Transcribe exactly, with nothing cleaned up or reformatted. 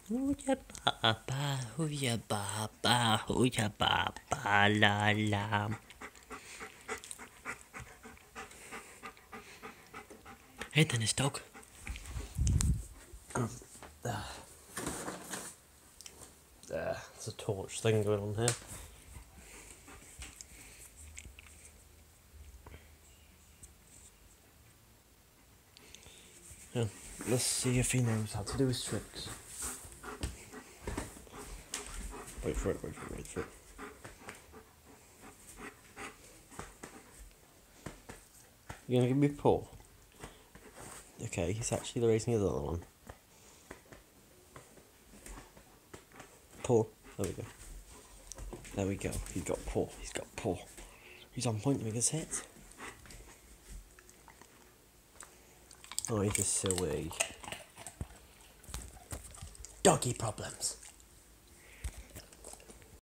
Hooya ba ba, hooya ba ba, hooya ba ba la la. Hey Dennis dog. Um, there. There, there's a torch thing going on here. Yeah, let's see if he knows how to do his tricks. Wait for it, wait for it, wait for it. You're gonna give me a paw? Okay, he's actually raising his other one. Paw. There we go. There we go. He's got paw. He's got paw. He's on point to make his hit. Oh, he's just silly. Doggy problems.